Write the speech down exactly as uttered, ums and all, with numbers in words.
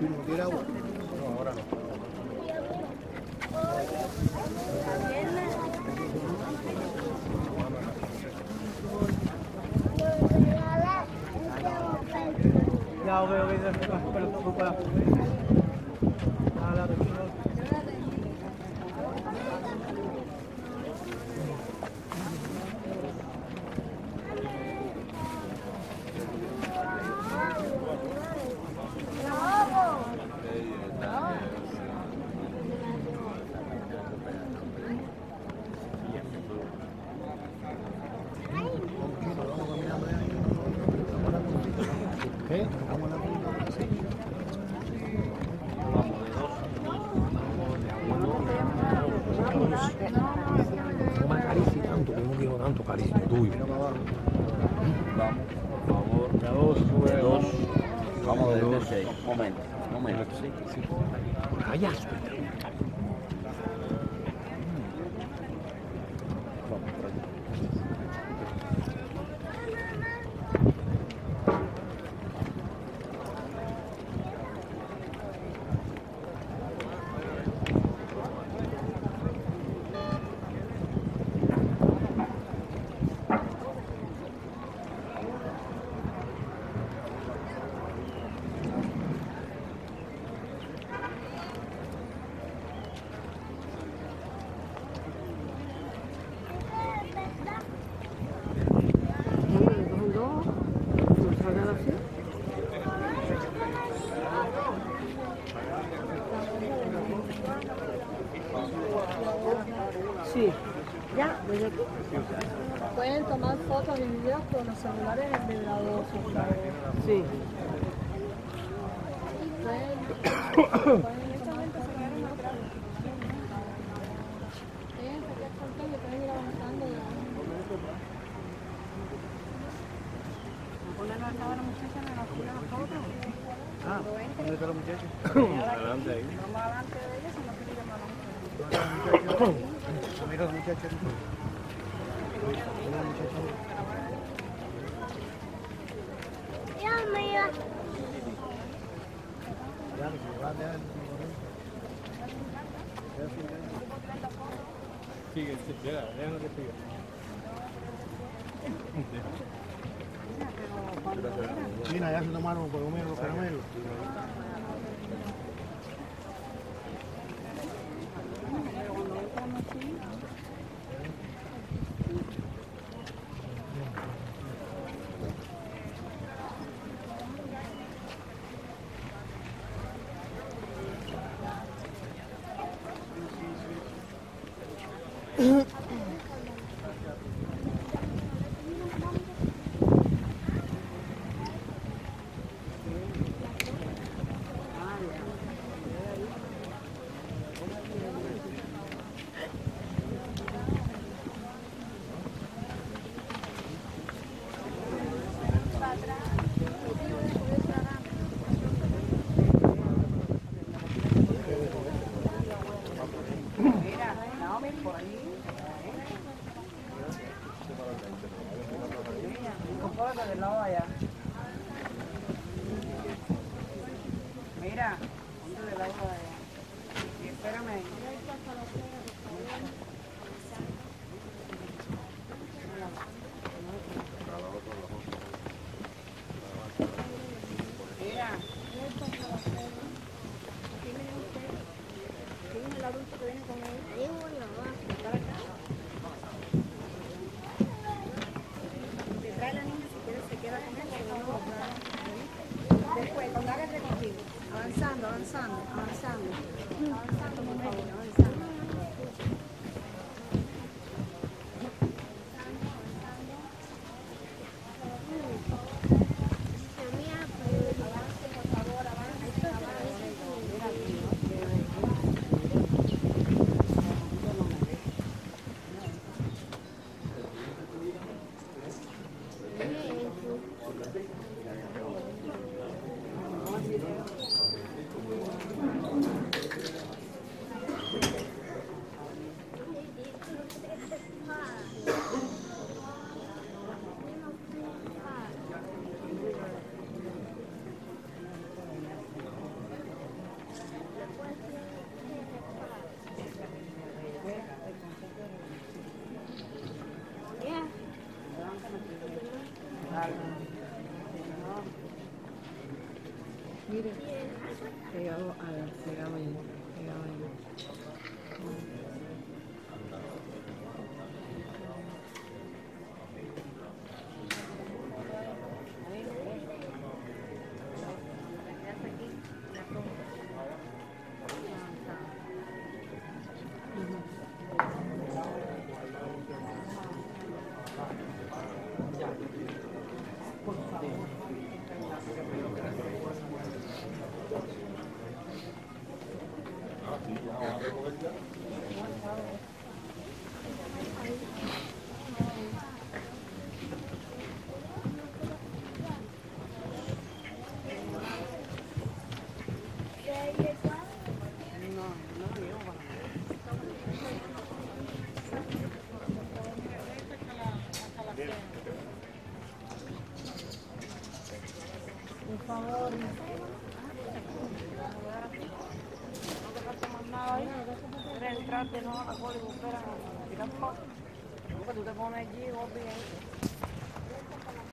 ¿No quiere agua? No, ahora no. Ya, ok, ok, pero tú para. ¿Qué? No me acaricies tanto, que no quiero tanto cariño tuyo. Vamos, por favor. De dos, de dos. Vamos de dos. Momento, momento. Callas. Sí, ya, desde aquí. Pueden tomar fotos y videos con los celulares en vibrador. Sí. Pueden, pueden en este momento se quedaron atrás. Pueden sacar fotos y pueden ir avanzando. Ponernos al lado de la muchacha en la fila de las fotos. Ah, ¿dónde está la muchacha? Adelante ahí. Vamos adelante de ella, si no quiere llamar a la muchacha. Mira la muchacha. Mira la muchacha. Ya, mira. Ya, que se va a dejar. Sigue, sigue, déjalo que siga. China, ya se tomaron por lo menos los caramelos. Mira, ponte del lado de allá. Y espérame. Mira. ¿Quién es el adulto que viene con él? Te trae la niña si quieres se queda con él. Después, cuando hagas recorrido, avanzando, avanzando, avanzando, avanzando, por favor, avanzando. Yeah. Mire, pegado a ver, pegado ahí, pegado ahí. Por favor. No te falta más nada ahí. Quieres entrarte, no, a la cola y volver a tirar fotos. Porque tú te pones allí y vos bien.